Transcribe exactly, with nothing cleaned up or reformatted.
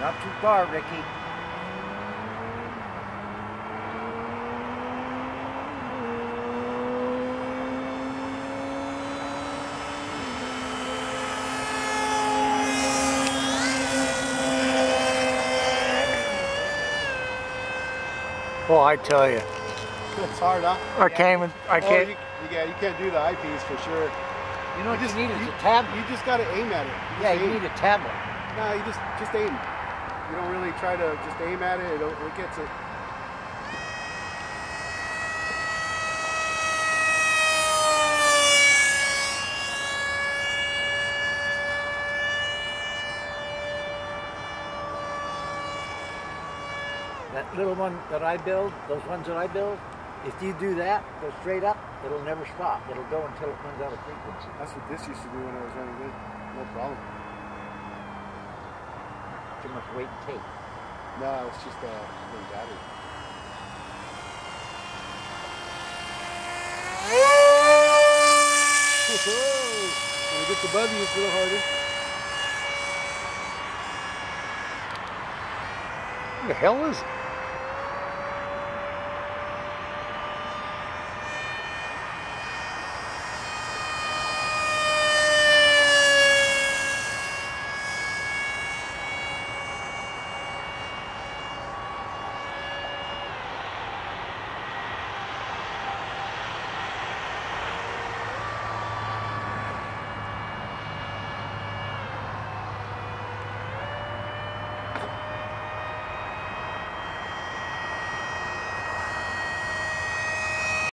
Not too far, Ricky. Well, I tell you. It's hard, huh? I can't even, I Oh, can't. you, yeah, you can't do the eyepiece for sure. You know what just you need is you, a tablet. You just got to aim at it. You Yeah, just you aim. need a tablet. No, you just just aim. You don't really try to just aim at it. It, it gets it. That little one that I build, those ones that I build, if you do that, go straight up, it'll never stop. It'll go until it runs out of frequency. That's what this used to do when I was running good. No problem. Too much weight and tape. No, it's just uh, a battery. When it gets above you, it's a little harder. What the hell is it?